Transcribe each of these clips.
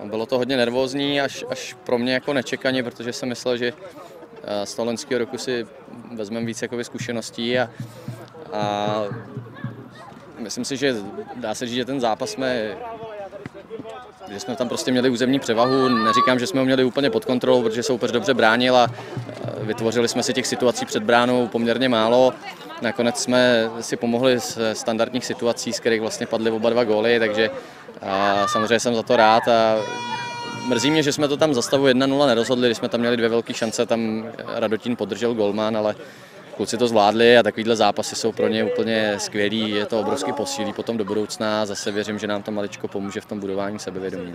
Bylo to hodně nervózní, až pro mě jako nečekaně, protože jsem myslel, že z toho loňského roku si vezmeme víc jakoby zkušeností a myslím si, že dá se říct, že ten zápas jsme tam prostě měli územní převahu. Neříkám, že jsme ho měli úplně pod kontrolou, protože soupeř dobře bránil a vytvořili jsme si těch situací před bránou poměrně málo. Nakonec jsme si pomohli z standardních situací, z kterých vlastně padly oba dva góly, takže samozřejmě jsem za to rád a mrzí mě, že jsme to tam za stavu 1-0 nerozhodli, když jsme tam měli dvě velké šance, tam Radotín podržel golman, ale kluci to zvládli a takovýhle zápasy jsou pro ně úplně skvělý, je to obrovský posílí potom do budoucna a zase věřím, že nám to maličko pomůže v tom budování sebevědomí.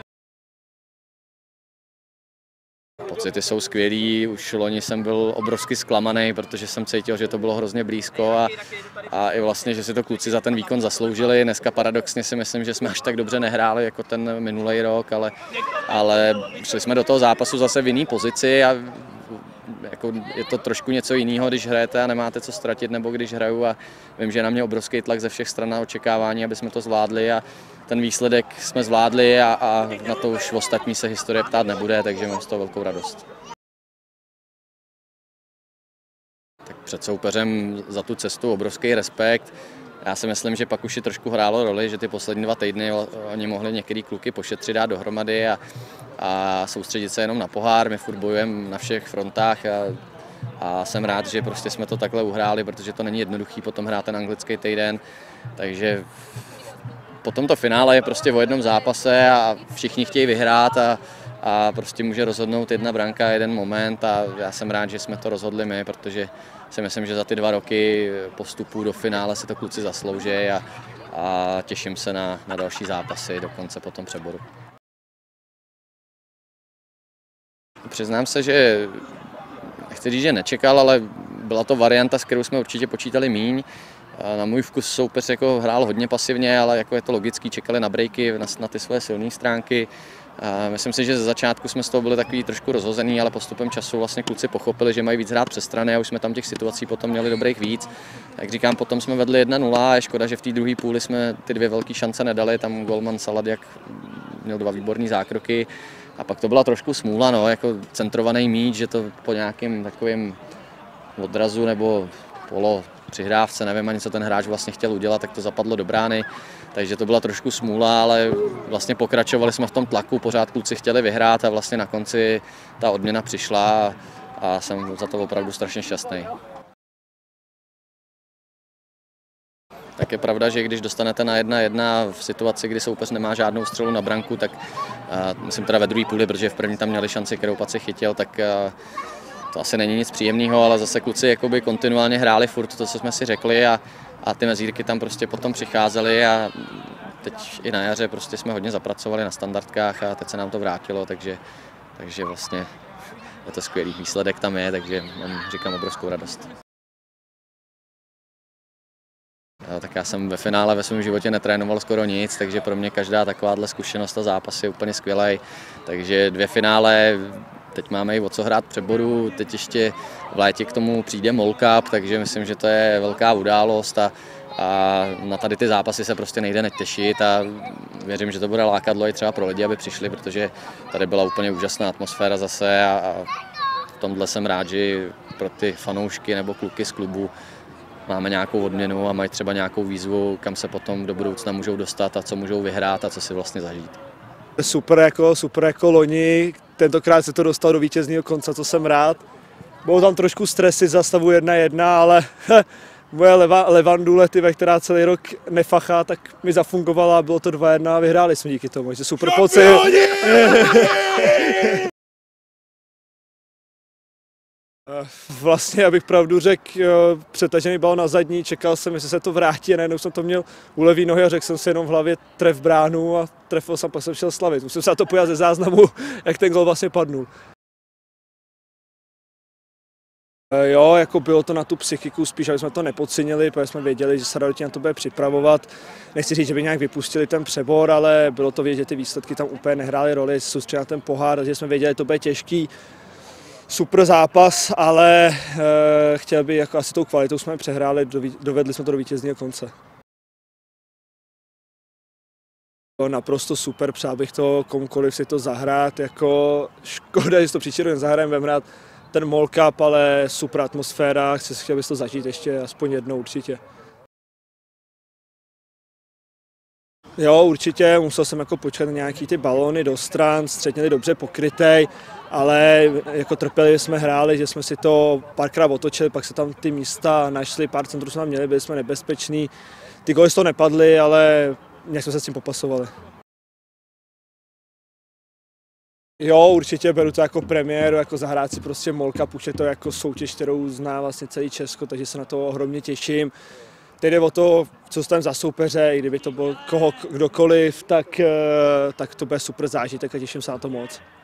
Pocity jsou skvělý, už loni jsem byl obrovsky zklamaný, protože jsem cítil, že to bylo hrozně blízko a i vlastně, že si to kluci za ten výkon zasloužili. Dneska paradoxně si myslím, že jsme až tak dobře nehráli jako ten minulý rok, ale šli jsme do toho zápasu zase v jiný pozici a jako je to trošku něco jiného, když hrajete a nemáte co ztratit, nebo když hraju a vím, že je na mě obrovský tlak ze všech stran na očekávání, aby jsme to zvládli a ten výsledek jsme zvládli a na to už v ostatní se historie ptát nebude, takže mám z toho velkou radost. Tak před soupeřem za tu cestu obrovský respekt. Já si myslím, že pak už i trošku hrálo roli, že ty poslední 2 týdny oni mohli některý kluky pošetřit, dát dohromady a soustředit se jenom na pohár. My furt bojujeme na všech frontách a jsem rád, že prostě jsme to takhle uhráli, protože to není jednoduchý potom hrát ten anglický týden. Takže potom to finále je prostě o jednom zápase a všichni chtějí vyhrát a prostě může rozhodnout jedna branka, jeden moment a já jsem rád, že jsme to rozhodli my, protože si myslím, že za ty 2 roky postupu do finále si to kluci zaslouží a těším se na další zápasy do konce po tom přeboru. Přiznám se, že nechci říct, že nečekal, ale byla to varianta, s kterou jsme určitě počítali míň. Na můj vkus soupeř jako hrál hodně pasivně, ale jako je to logický, čekali na breaky, na ty své silné stránky. Myslím si, že ze začátku jsme z toho byli takový trošku rozhozený, ale postupem času vlastně kluci pochopili, že mají víc hrát přes strany a už jsme tam těch situací potom měli dobrých víc. Jak říkám, potom jsme vedli 1-0 a je škoda, že v té druhé půli jsme ty 2 velké šance nedali. Tam golman Saladiak měl 2 výborné zákroky a pak to byla trošku smůla, no, jako centrovaný míč, že to po nějakém takovém odrazu nebo polo přihrávce, nevím ani, co ten hráč vlastně chtěl udělat, tak to zapadlo do brány, takže to byla trošku smůla, ale vlastně pokračovali jsme v tom tlaku, pořád kluci chtěli vyhrát a vlastně na konci ta odměna přišla a jsem za to opravdu strašně šťastný. Tak je pravda, že když dostanete na 1-1 v situaci, kdy soupeř nemá žádnou střelu na branku, tak myslím teda ve druhé půli, protože v první tam měli šanci, kterou Paci chytil, tak to asi není nic příjemného, ale zase kluci jakoby kontinuálně hráli furt to, co jsme si řekli a ty mezírky tam prostě potom přicházely a teď i na jaře prostě jsme hodně zapracovali na standardkách a teď se nám to vrátilo, takže vlastně je to skvělý výsledek tam je, takže mám, říkám, obrovskou radost. Tak já jsem ve finále ve svém životě netrénoval skoro nic, takže pro mě každá takováhle zkušenost a zápas je úplně skvělý. Takže 2 finále, teď máme i o co hrát přeboru, teď ještě v létě k tomu přijde MOL Cup, takže myslím, že to je velká událost a na tady ty zápasy se prostě nejde netěšit a věřím, že to bude lákadlo i třeba pro lidi, aby přišli, protože tady byla úplně úžasná atmosféra zase a v tomhle jsem rád, že pro ty fanoušky nebo kluky z klubu máme nějakou odměnu a mají třeba nějakou výzvu, kam se potom do budoucna můžou dostat a co můžou vyhrát a co si vlastně zažít. Super jako loni, tentokrát se to dostal do vítězného konce, co jsem rád. Bylo tam trošku stresy za stavu 1-1, ale moje levandule, která celý rok nefachá, tak mi zafungovala a bylo to 2-1 a vyhráli jsme díky tomu, že super pocit. Vlastně, abych pravdu řekl, přetažený balon na zadní, čekal jsem, jestli se to vrátí a najednou jsem to měl u levý nohy a řekl jsem si jenom v hlavě tref bránu a trefil jsem, pak jsem šel slavit. Musím se na to podívat ze záznamu, jak ten gol vlastně padnul. Jo, jako bylo to na tu psychiku spíš, aby jsme to nepodcenili, protože jsme věděli, že se Radotín na to bude připravovat. Nechci říct, že by nějak vypustili ten přebor, ale bylo to vidět, že ty výsledky tam úplně nehrály roli, soustředili na ten pohár, takže jsme věděli, že to bude těžký. Super zápas, ale chtěl bych, jako asi tou kvalitou jsme přehráli, dovedli jsme to do vítězného konce. Naprosto super, přál bych to komukoliv si to zahrát, jako škoda, že to příští rok nezahrajeme, budeme hrát ten MOL Cup, ale super atmosféra, chtěl bych to zažít ještě aspoň jednou určitě. Jo, určitě, musel jsem jako počkat na nějaký ty balóny do stran, střed měli dobře pokrytej, ale jako trpělivě jsme hráli, že jsme si to párkrát otočili, pak se tam ty místa našli, pár centrů jsme tam měli, byli jsme nebezpeční, ty góly z toho nepadly, ale nějak jsme se s tím popasovali. Jo, určitě beru to jako premiéru, jako zahrát si prostě MOL Cup, už je to jako soutěž, kterou zná vlastně celý Česko, takže se na to ohromně těším. Teď jde o to, co tam za soupeře, i kdyby to byl kdokoliv, tak to bude super zážitek a těším se na to moc.